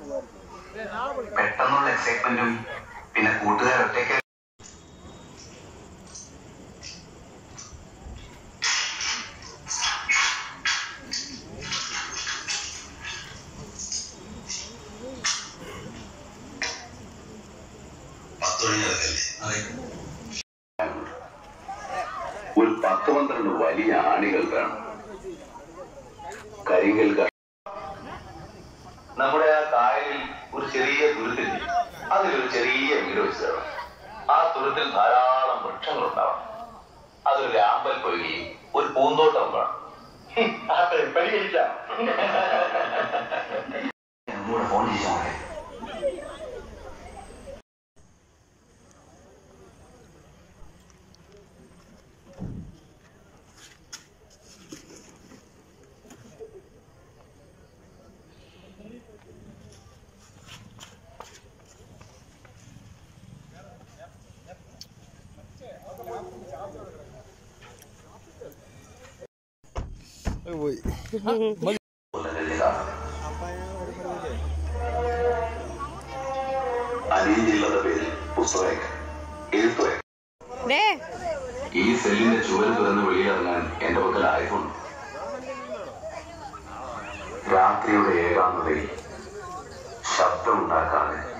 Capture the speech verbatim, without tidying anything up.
പെട്ടെന്നുള്ള എക്സൈറ്റ്മെന്റും പിന്നെ കൂട്ടുകാരൊറ്റയ്ക്ക് ഒരു പത്ത് പന്ത്രണ്ട് വലിയ ആണികൾ വേണം. കരിങ്കൽ നമ്മുടെ ആ കായലിൽ ഒരു ചെറിയ തുരുത്തില്ലേ, അതിലൊരു ചെറിയ വീട് വെച്ച് തരണം. ആ തുരുത്തിൽ ധാരാളം വൃക്ഷങ്ങളുണ്ടാവണം. അതൊരു ആമ്പൽ പൊയ്കയും ഒരു പൂന്തോട്ടം വേണം. പരിഹരിക്കാം. ഫോൺ ചെയ്യാൻ അനിയനില്ലാത്ത പേരിൽ പുസ്തകം എഴുത്തുക. ഈ സെല്ലിന്റെ ചുവര് തുറന്ന് വെളിയിറങ്ങാൻ എന്റെ പക്കൽ ആയിട്ടുണ്ട്. രാത്രിയുടെ ഏകാന്തതയിൽ ശബ്ദമുണ്ടാക്കാതെ